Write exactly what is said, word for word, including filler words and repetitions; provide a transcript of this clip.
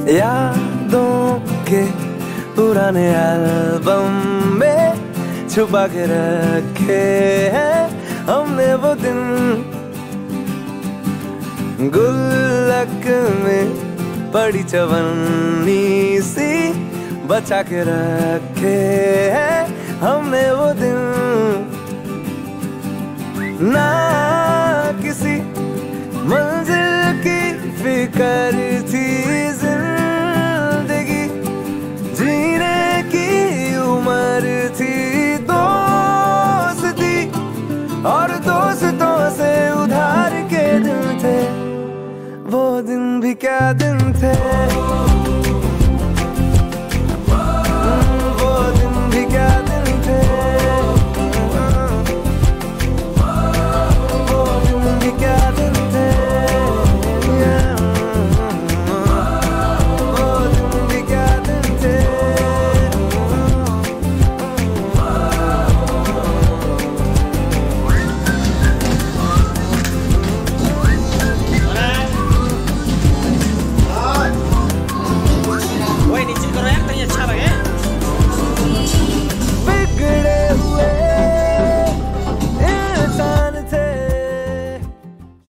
यादों के पुराने एल्बम में छुपा के रखे हैं हमने वो दिन, गुल्लक में पड़ी चवन्नी सी बचा के रखे हैं हमने वो दिन। ना किसी मंजिल की फिक्र थी, जिंदगी जीने की उम्र थी, दोस्ती और दोस्तों से उधार के दिन थे, वो दिन भी क्या दिन थे।